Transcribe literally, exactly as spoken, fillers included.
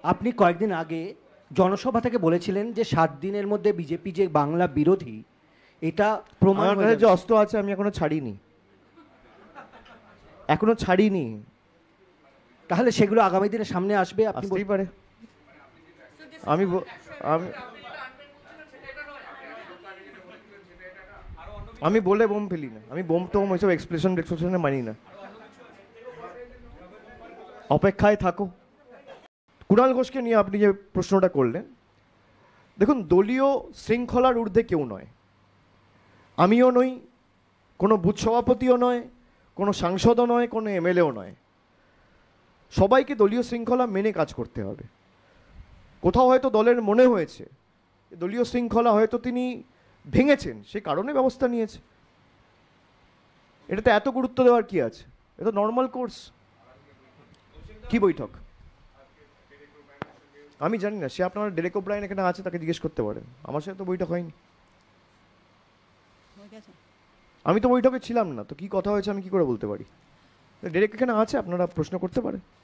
আপনি কয়েকদিন আগে জনসভা থেকে বলেছিলেন যে সাত দিনের মধ্যে বিজেপি যে বাংলা বিরোধী, এটা প্রমাণ আমার হয়ে কাছে যে যাবে। অস্ত্র আছে আমি এখনো ছাড়িনি, এখনো ছাড়িনি। তাহলে সেগুলো আগামী দিনে সামনে আসবে, আপনি আসতেই বল- পারে। আমি ব- আমি আমি বলে বোম ফেলি না, আমি বোম টোম ওইসব এক্সপ্রেশন এক্সপ্রেশনে মানি না। অপেক্ষায় থাকো। কুণাল ঘোষকে নিয়ে আপনি যে প্রশ্নটা করলেন, দেখুন, দলীয় শৃঙ্খলার ঊর্ধ্বে কেউ নয়, আমিও নই, কোনো বুথ সভাপতিও নয়, কোনো সাংসদও নয়, কোনো এমএলএও নয়। সবাইকে দলীয় শৃঙ্খলা মেনে কাজ করতে হবে। কোথাও হয়তো দলের মনে হয়েছে দলীয় শৃঙ্খলা হয়তো তিনি ভেঙেছেন, সে কারণে ব্যবস্থা নিয়েছে। এটাতে এত গুরুত্ব দেওয়ার কি আছে? এটা নর্মাল কোর্স। কি বৈঠক আমি জানি না, সে আপনার ডেরেক ওব্রায়েন এখানে আছে, তাকে জিজ্ঞেস করতে পারেন। আমার সাথে তো বৈঠক হয়নি, আমি তো বৈঠকে ছিলাম না, তো কি কথা হয়েছে আমি কি করে বলতে পারি? ডেরেক এখানে আছে, আপনারা প্রশ্ন করতে পারেন।